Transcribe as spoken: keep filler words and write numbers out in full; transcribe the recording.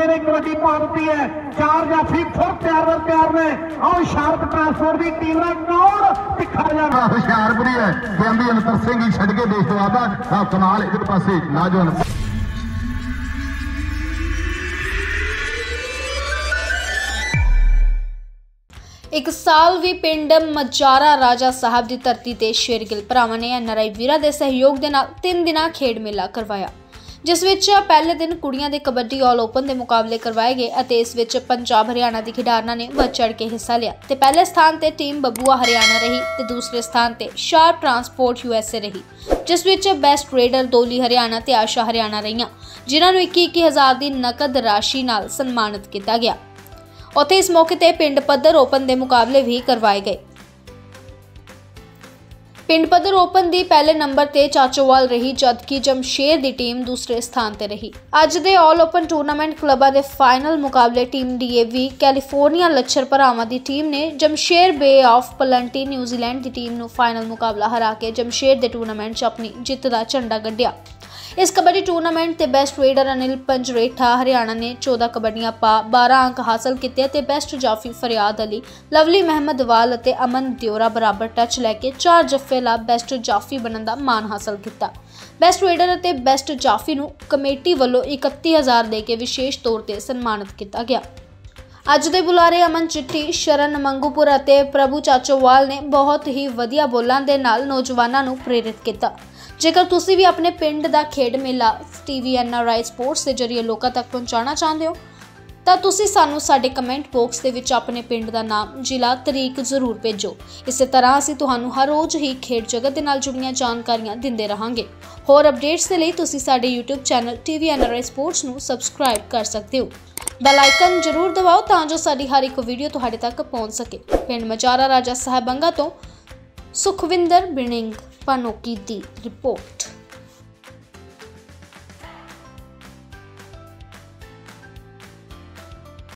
कबड्डी पा दी है। चार जाफी फुर तैयार बर तैयार ने और शार्प ट्रांसपोर्ट की टीम ने कौन दिखा जाना हुशियारपुरी है कहती अंतर सिंह ही छड़ के देश तो आता कमाल इधर पासे नौजवान एक साल भी पिंड मजारा राजा साहब की धरती ते शेरगिल भरावां ने एन आर आई वीरां दे सहयोग दे नाल तीन दिना खेड मेला करवाया, जिस विच पहले दिन कुड़ियां दे कबड्डी ऑल ओपन के मुकाबले करवाए गए और इस विच पंजाब हरियाणा की खिडारना ने बढ़ चढ़ के हिस्सा लिया। ते पहले स्थान ते टीम बबुआ हरियाणा रही ते दूसरे स्थान ते शार्प ट्रांसपोर्ट यूएसए रही, जिस विच बेस्ट रेडर दोली हरियाणा ते आशा हरियाणा रहीआं, जिन्हां नूं इक्की इक्की हज़ार की नकद राशि नाल सन्मानित किया गया। उत्थे इस मौके ते पिंड पद्धर ओपन के मुकाबले भी करवाए गए। पिंड पद्धर ओपन की पहले नंबर ते चाचोवाल रही, जबकि जमशेर की टीम दूसरे स्थान ते रही। अज दे ऑल ओपन टूरनामेंट क्लबां दे फाइनल मुकाबले team DAV California Lachhar Bharawan की टीम ने Jamsher Bay of Plenty New Zealand की टीम नूं फाइनल मुकाबला हरा के जमशेर दे टूरनामेंट च अपनी जित का झंडा गड्ढिया। इस कबड्डी टूरनामेंट ते बेस्ट रेडर अनिल पंजरेठा हरियाणा ने चौदह कबड्डियां पा बारह अंक हासिल किए ते बेस्ट जाफी फरियाद अली, लवली महमद वाल ते अमन दियोरा बराबर टच लैके चार जफ्फे ला बेस्ट जाफी बनने का मान हासिल किया। बेस्ट रेडर ते बेस्ट जाफी नूं कमेटी वालों इकत्ती हज़ार दे के विशेष तौर पर सन्मानित किया गया। अज दे बुलारे अमन चिट्ठी, शरण मंगूपुर और प्रभु चाचोवाल ने बहुत ही वधिया बोलों के नाल नौजवानों नूं प्रेरित किया। जेकर तुसी भी अपने पिंड का खेड मेला TV N R I sports के जरिए लोगों तक पहुँचाना चाहते हो तो तुसी सानू साडे कमेंट बॉक्स के विच अपने पिंड का नाम, जिला, तरीक जरूर भेजो। इस तरह असीं तुहानू हर रोज़ ही खेड जगत के नाल जुड़ियां जानकारियां दिंदे रहांगे। होर अपडेट्स के लिए तुसी साडे YouTube channel TV N R I sports नू सबसक्राइब कर सकते हो। बैल आइकन जरूर दबाओ तां जो साडी हर एक वीडियो तुहाडे तक पहुँच सके। पिंड मजारा राजा साहब बंगा तो सुखविंदर बिनिंग पानोकी दी रिपोर्ट।